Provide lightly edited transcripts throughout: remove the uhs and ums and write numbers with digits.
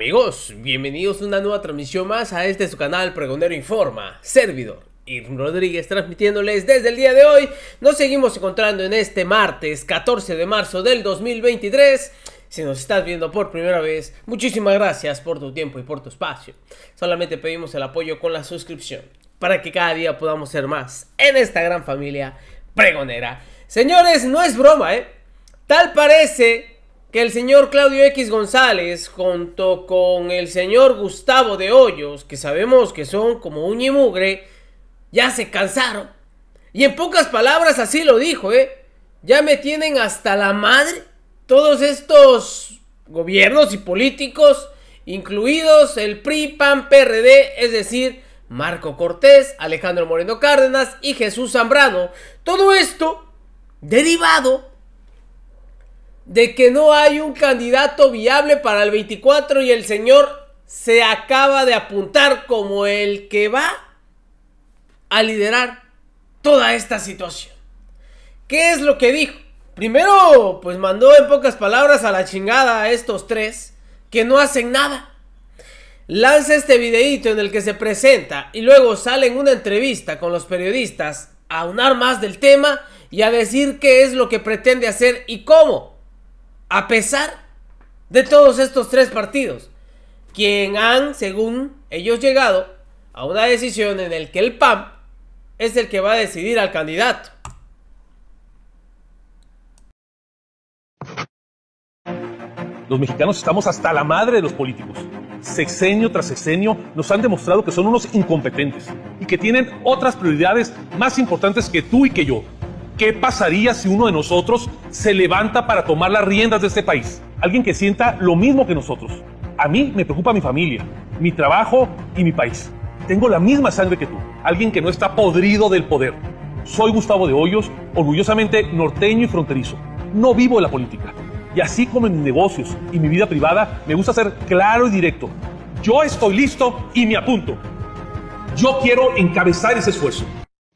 Amigos, bienvenidos a una nueva transmisión más a este su canal Pregonero Informa, servidor Irving Rodríguez, transmitiéndoles desde el día de hoy. Nos seguimos encontrando en este martes 14 de marzo del 2023. Si nos estás viendo por primera vez, muchísimas gracias por tu tiempo y por tu espacio. Solamente pedimos el apoyo con la suscripción para que cada día podamos ser más en esta gran familia pregonera. Señores, no es broma, tal parece que el señor Claudio X González, junto con el señor Gustavo de Hoyos, que sabemos que son como uña y mugre, ya se cansaron. Y en pocas palabras así lo dijo, ya me tienen hasta la madre todos estos gobiernos y políticos, incluidos el PRI, PAN, PRD, es decir, Marco Cortés, Alejandro Moreno Cárdenas y Jesús Zambrano. Todo esto derivado de que no hay un candidato viable para el 24 y el señor se acaba de apuntar como el que va a liderar toda esta situación. ¿Qué es lo que dijo? Primero, pues mandó en pocas palabras a la chingada a estos tres que no hacen nada. Lanza este videíto en el que se presenta y luego sale en una entrevista con los periodistas a aunar más del tema y a decir qué es lo que pretende hacer y cómo. A pesar de todos estos tres partidos, quien han, según ellos, llegado a una decisión en el que el PAN es el que va a decidir al candidato. Los mexicanos estamos hasta la madre de los políticos. Sexenio tras sexenio nos han demostrado que son unos incompetentes y que tienen otras prioridades más importantes que tú y que yo. ¿Qué pasaría si uno de nosotros se levanta para tomar las riendas de este país? Alguien que sienta lo mismo que nosotros. A mí me preocupa mi familia, mi trabajo y mi país. Tengo la misma sangre que tú. Alguien que no está podrido del poder. Soy Gustavo de Hoyos, orgullosamente norteño y fronterizo. No vivo de la política. Y así como en mis negocios y mi vida privada, me gusta ser claro y directo. Yo estoy listo y me apunto. Yo quiero encabezar ese esfuerzo.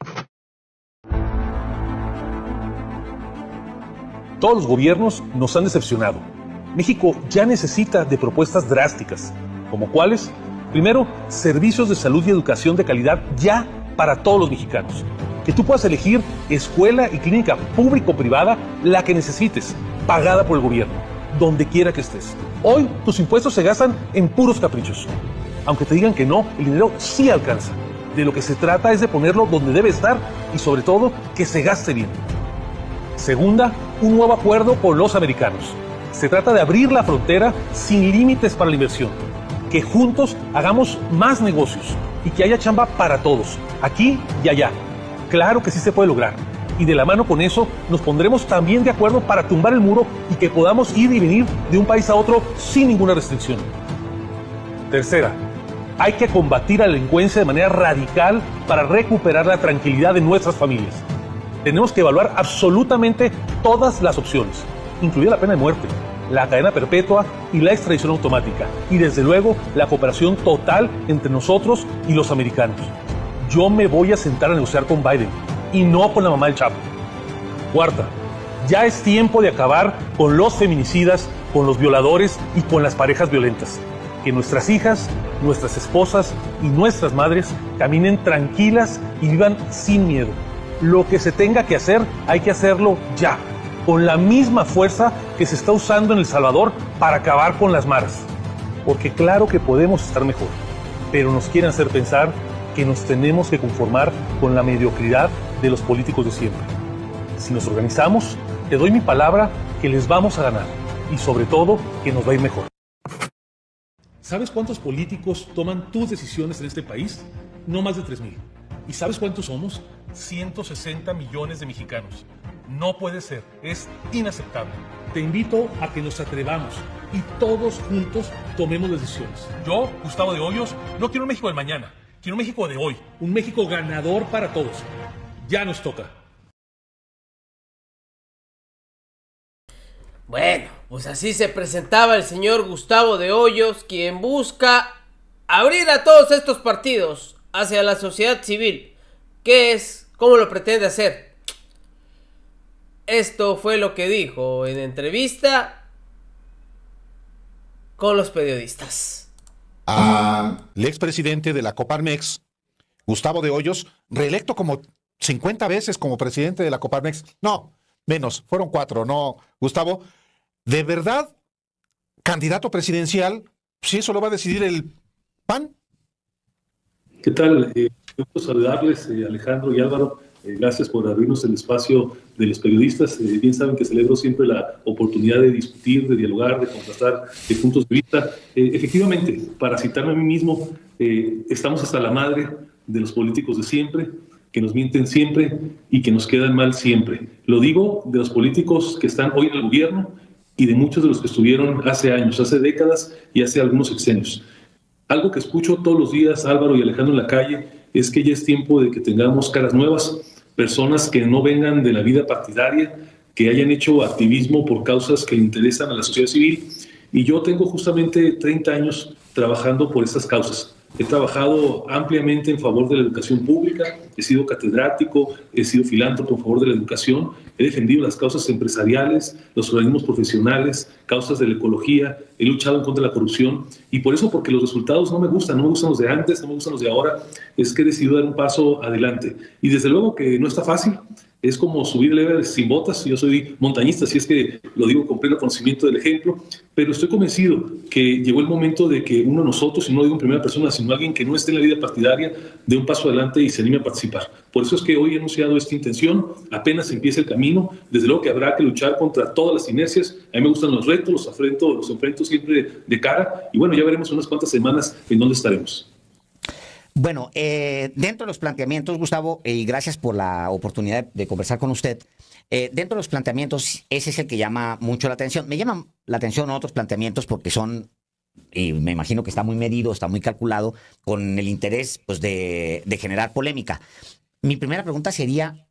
Todos los gobiernos nos han decepcionado. México ya necesita de propuestas drásticas, como cuáles. Primero, servicios de salud y educación de calidad ya para todos los mexicanos. Que tú puedas elegir escuela y clínica pública o privada, la que necesites, pagada por el gobierno, donde quiera que estés. Hoy tus impuestos se gastan en puros caprichos. Aunque te digan que no, el dinero sí alcanza. De lo que se trata es de ponerlo donde debe estar y sobre todo que se gaste bien. Segunda, un nuevo acuerdo con los americanos. Se trata de abrir la frontera sin límites para la inversión. Que juntos hagamos más negocios y que haya chamba para todos, aquí y allá. Claro que sí se puede lograr. Y de la mano con eso nos pondremos también de acuerdo para tumbar el muro y que podamos ir y venir de un país a otro sin ninguna restricción. Tercera, hay que combatir a la delincuencia de manera radical para recuperar la tranquilidad de nuestras familias. Tenemos que evaluar absolutamente todas las opciones, incluida la pena de muerte, la cadena perpetua y la extradición automática, y desde luego la cooperación total entre nosotros y los americanos. Yo me voy a sentar a negociar con Biden y no con la mamá del Chapo. Cuarta, ya es tiempo de acabar con los feminicidas, con los violadores y con las parejas violentas. Que nuestras hijas, nuestras esposas y nuestras madres caminen tranquilas y vivan sin miedo. Lo que se tenga que hacer, hay que hacerlo ya, con la misma fuerza que se está usando en El Salvador para acabar con las maras. Porque claro que podemos estar mejor, pero nos quieren hacer pensar que nos tenemos que conformar con la mediocridad de los políticos de siempre. Si nos organizamos, te doy mi palabra que les vamos a ganar y sobre todo que nos va a ir mejor. ¿Sabes cuántos políticos toman tus decisiones en este país? No más de 3,000. ¿Y sabes cuántos somos? 160 millones de mexicanos. No puede ser, es inaceptable. Te invito a que nos atrevamos y todos juntos tomemos decisiones. Yo, Gustavo de Hoyos, no quiero un México del mañana, quiero un México de hoy, un México ganador para todos. Ya nos toca. Bueno, pues así se presentaba el señor Gustavo de Hoyos, quien busca abrir a todos estos partidos hacia la sociedad civil. ¿Qué es? ¿Cómo lo pretende hacer? Esto fue lo que dijo en entrevista con los periodistas. Al expresidente de la Coparmex, Gustavo de Hoyos, reelecto como 50 veces como presidente de la Coparmex. No, menos, fueron 4, no, Gustavo. ¿De verdad, candidato presidencial, si eso lo va a decidir el PAN? ¿Qué tal? Quiero saludarles, Alejandro y Álvaro. Gracias por abrirnos el espacio de los periodistas. Bien saben que celebro siempre la oportunidad de discutir, de dialogar, de contrastar puntos de vista. Efectivamente, para citarme a mí mismo, estamos hasta la madre de los políticos de siempre, que nos mienten siempre y que nos quedan mal siempre. Lo digo de los políticos que están hoy en el gobierno y de muchos de los que estuvieron hace años, hace décadas y hace algunos sexenios. Algo que escucho todos los días, Álvaro y Alejandro, en la calle, es que ya es tiempo de que tengamos caras nuevas, personas que no vengan de la vida partidaria, que hayan hecho activismo por causas que interesan a la sociedad civil. Y yo tengo justamente 30 años trabajando por estas causas. He trabajado ampliamente en favor de la educación pública, he sido catedrático, he sido filántropo en favor de la educación, he defendido las causas empresariales, los organismos profesionales, causas de la ecología, he luchado en contra de la corrupción y por eso, porque los resultados no me gustan los de antes, no me gustan los de ahora, es que he decidido dar un paso adelante. Y desde luego que no está fácil. Es como subir el Everest sin botas. Yo soy montañista, así es que lo digo con pleno conocimiento del ejemplo, pero estoy convencido que llegó el momento de que uno de nosotros, y no digo en primera persona, sino alguien que no esté en la vida partidaria, dé un paso adelante y se anime a participar. Por eso es que hoy he anunciado esta intención, apenas empieza el camino, desde luego que habrá que luchar contra todas las inercias. A mí me gustan los retos, los enfrento siempre de cara, y bueno, ya veremos unas cuantas semanas en dónde estaremos. Bueno, dentro de los planteamientos, Gustavo, y gracias por la oportunidad de conversar con usted, dentro de los planteamientos, ese es el que llama mucho la atención. Me llaman la atención otros planteamientos porque son, y me imagino que está muy medido, está muy calculado, con el interés pues, de generar polémica. Mi primera pregunta sería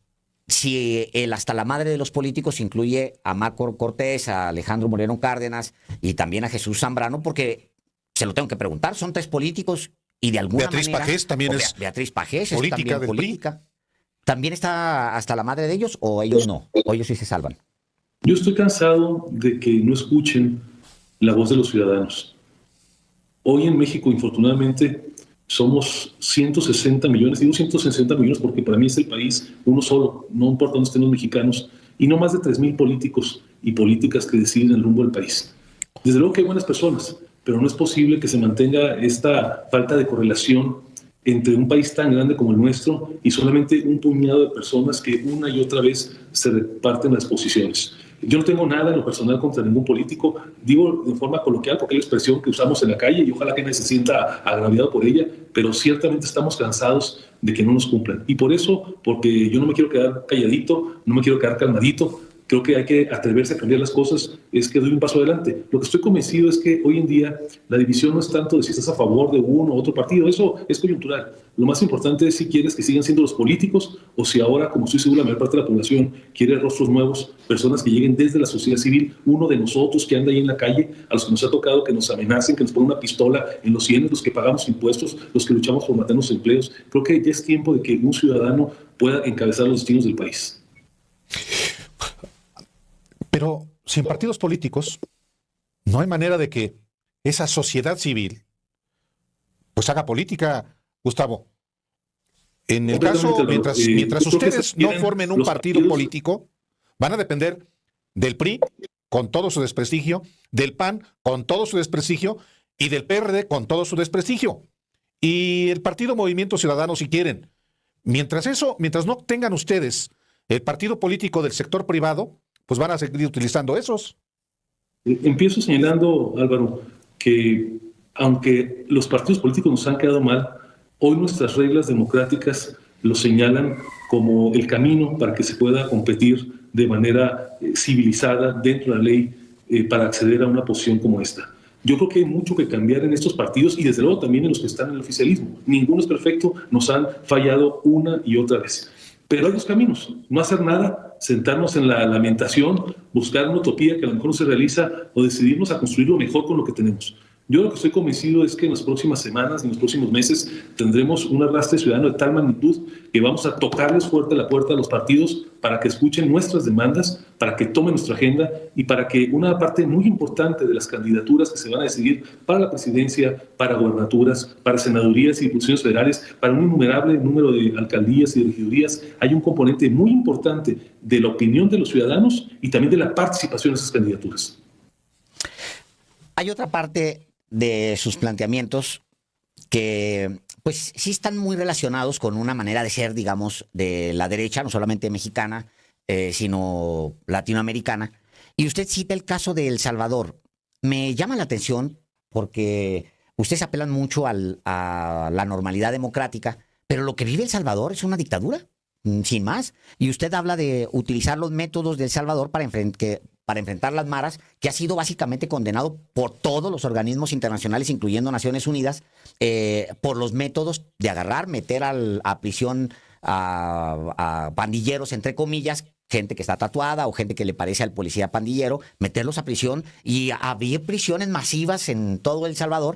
si el hasta la madre de los políticos incluye a Marco Cortés, a Alejandro Moreno Cárdenas y también a Jesús Zambrano, porque se lo tengo que preguntar, son 3 políticos. Y de alguna Beatriz manera, Pajés también es Beatriz Pajés política es también del política. ¿También está hasta la madre de ellos o ellos no? ¿O ellos sí se salvan? Yo estoy cansado de que no escuchen la voz de los ciudadanos. Hoy en México, infortunadamente, somos 160 millones. Digo 160 millones porque para mí es el país uno solo, no importa dónde estén los mexicanos, y no más de 3,000 políticos y políticas que deciden el rumbo del país. Desde luego que hay buenas personas, pero no es posible que se mantenga esta falta de correlación entre un país tan grande como el nuestro y solamente un puñado de personas que una y otra vez se reparten las posiciones. Yo no tengo nada en lo personal contra ningún político, digo de forma coloquial porque es la expresión que usamos en la calle y ojalá que nadie se sienta agraviado por ella, pero ciertamente estamos cansados de que no nos cumplan. Y por eso, porque yo no me quiero quedar calladito, no me quiero quedar calmadito, creo que hay que atreverse a cambiar las cosas, es que doy un paso adelante. Lo que estoy convencido es que hoy en día la división no es tanto de si estás a favor de uno u otro partido, eso es coyuntural. Lo más importante es si quieres que sigan siendo los políticos o si ahora, como estoy seguro, la mayor parte de la población quiere rostros nuevos, personas que lleguen desde la sociedad civil, uno de nosotros que anda ahí en la calle, a los que nos ha tocado que nos amenacen, que nos pongan una pistola en los sienes, los que pagamos impuestos, los que luchamos por mantener los empleos. Creo que ya es tiempo de que un ciudadano pueda encabezar los destinos del país. Pero sin partidos políticos, no hay manera de que esa sociedad civil pues haga política, Gustavo. En el caso, mientras ustedes no formen un partido político, van a depender del PRI con todo su desprestigio, del PAN con todo su desprestigio y del PRD con todo su desprestigio. Y el partido Movimiento Ciudadano, si quieren. Mientras no tengan ustedes el partido político del sector privado, pues van a seguir utilizando esos. Empiezo señalando, Álvaro, que aunque los partidos políticos nos han quedado mal, hoy nuestras reglas democráticas lo señalan como el camino para que se pueda competir de manera civilizada dentro de la ley para acceder a una posición como esta. Yo creo que hay mucho que cambiar en estos partidos y desde luego también en los que están en el oficialismo. Ninguno es perfecto, nos han fallado una y otra vez. Pero hay dos caminos, no hacer nada, sentarnos en la lamentación, buscar una utopía que a lo mejor no se realiza o decidirnos a construirlo mejor con lo que tenemos. Yo lo que estoy convencido es que en las próximas semanas, en los próximos meses, tendremos un arrastre ciudadano de tal magnitud que vamos a tocarles fuerte la puerta a los partidos para que escuchen nuestras demandas, para que tomen nuestra agenda y para que una parte muy importante de las candidaturas que se van a decidir para la presidencia, para gobernaturas, para senadurías y diputaciones federales, para un innumerable número de alcaldías y regidurías, hay un componente muy importante de la opinión de los ciudadanos y también de la participación en esas candidaturas. Hay otra parte de sus planteamientos que pues sí están muy relacionados con una manera de ser, digamos, de la derecha, no solamente mexicana, sino latinoamericana. Y usted cita el caso de El Salvador. Me llama la atención porque ustedes apelan mucho a la normalidad democrática, pero lo que vive El Salvador es una dictadura, sin más. Y usted habla de utilizar los métodos de El Salvador para enfrentar las maras, que ha sido básicamente condenado por todos los organismos internacionales, incluyendo Naciones Unidas, por los métodos de agarrar, meter a prisión a pandilleros, entre comillas, gente que está tatuada o gente que le parece al policía pandillero, meterlos a prisión y había prisiones masivas en todo El Salvador.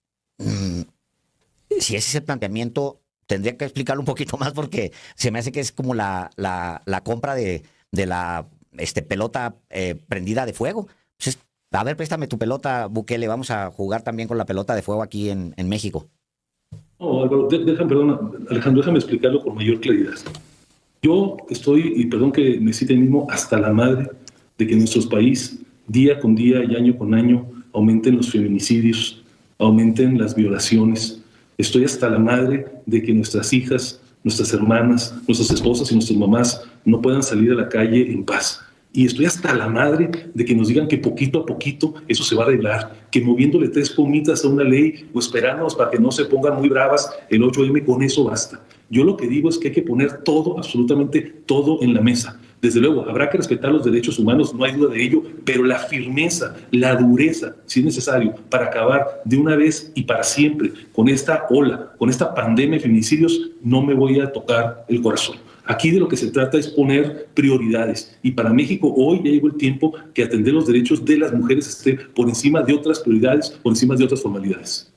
Si ese es el planteamiento, tendría que explicarlo un poquito más porque se me hace que es como la compra de la pelota prendida de fuego. Pues a ver, préstame tu pelota, Bukele, vamos a jugar también con la pelota de fuego aquí en México. No, Álvaro, Alejandro, déjame explicarlo con mayor claridad. Yo estoy, y perdón que me cite mismo, hasta la madre de que en nuestro país, día con día y año con año, aumenten los feminicidios, aumenten las violaciones. Estoy hasta la madre de que nuestras hijas, nuestras hermanas, nuestras esposas y nuestras mamás no puedan salir a la calle en paz. Y estoy hasta la madre de que nos digan que poquito a poquito eso se va a arreglar, que moviéndole 3 comitas a una ley o esperándonos para que no se pongan muy bravas el 8M, con eso basta. Yo lo que digo es que hay que poner todo, absolutamente todo en la mesa. Desde luego, habrá que respetar los derechos humanos, no hay duda de ello, pero la firmeza, la dureza, si es necesario, para acabar de una vez y para siempre con esta ola, con esta pandemia de feminicidios, no me voy a tocar el corazón. Aquí de lo que se trata es poner prioridades. Y para México hoy ya llegó el tiempo que atender los derechos de las mujeres esté por encima de otras prioridades, por encima de otras formalidades.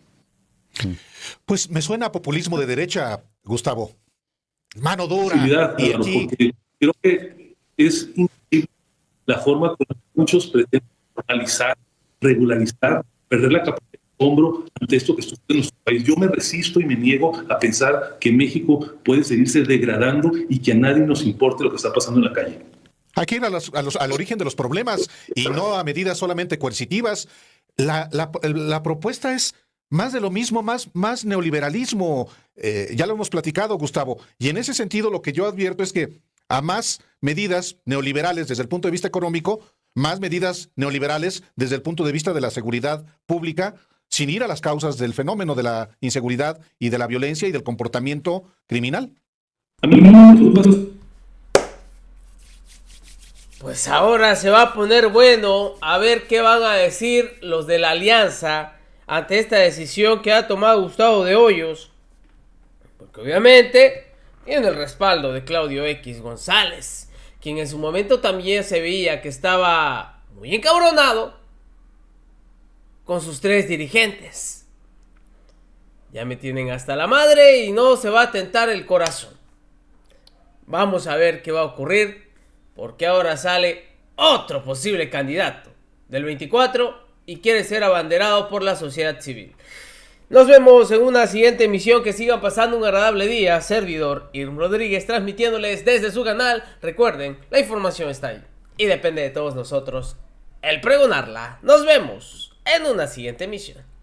Pues me suena a populismo de derecha, Gustavo. Mano dura. Y aquí creo que es increíble la forma como muchos pretenden normalizar, regularizar, perder la capacidad de hombro ante esto que sucede en nuestro país. Yo me resisto y me niego a pensar que México puede seguirse degradando y que a nadie nos importe lo que está pasando en la calle. Hay que ir al origen de los problemas y no a medidas solamente coercitivas. La propuesta es más de lo mismo, más neoliberalismo. Ya lo hemos platicado, Gustavo. Y en ese sentido lo que yo advierto es que a más medidas neoliberales desde el punto de vista económico, más medidas neoliberales desde el punto de vista de la seguridad pública, sin ir a las causas del fenómeno de la inseguridad y de la violencia y del comportamiento criminal. Pues ahora se va a poner bueno a ver qué van a decir los de la alianza ante esta decisión que ha tomado Gustavo de Hoyos, porque obviamente tiene el respaldo de Claudio X González, quien en su momento también se veía que estaba muy encabronado con sus 3 dirigentes. Ya me tienen hasta la madre y no se va a tentar el corazón. Vamos a ver qué va a ocurrir, porque ahora sale otro posible candidato del 24 y quiere ser abanderado por la sociedad civil. Nos vemos en una siguiente emisión. Que sigan pasando un agradable día. Servidor Irm Rodríguez transmitiéndoles desde su canal. Recuerden, la información está ahí y depende de todos nosotros el pregonarla. Nos vemos en una siguiente emisión.